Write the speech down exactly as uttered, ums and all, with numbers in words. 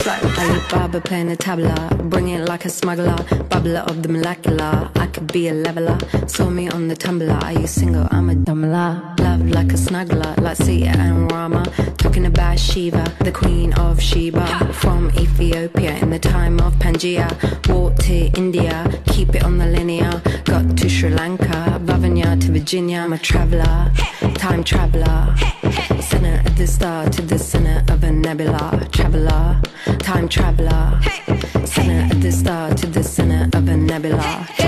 Alibaba playing the tabla, bring it like a smuggler, bubbler of the molecular. I could be a leveler, saw me on the tumbler. Are you single? I'm a dumbler. Love like a snuggler, like Sita and Rama. Talking about Shiva, the queen of Sheba. From Ethiopia in the time of Pangaea. Walked to India, keep it on the linear. Got to Sri Lanka, Vavanya to Virginia. I'm a traveller, time traveller. Center of the star to the center of a nebula. Traveller, time traveller. Center of the star to the center of a nebula.